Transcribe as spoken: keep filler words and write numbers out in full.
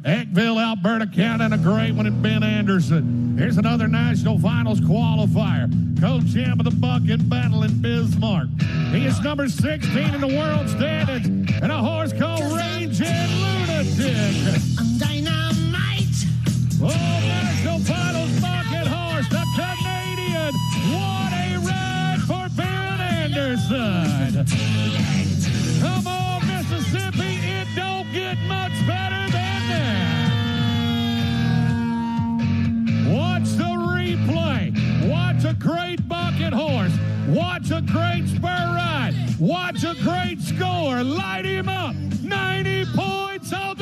Eckville, Alberta, Canada, and a great one at Ben Andersen. Here's another national finals qualifier. Co-champ of the bucket battle in Bismarck. He is number sixteen in the world standings, and a horse called Ragin Lunatic. I'm dynamite. Oh, national finals bucket horse, the Canadian. What a ride for Ben Andersen. Come on, Mississippi, it don't get much better than that. Watch the replay. Watch a great bucket horse. Watch a great spur ride. Watch a great score. Light him up. ninety points on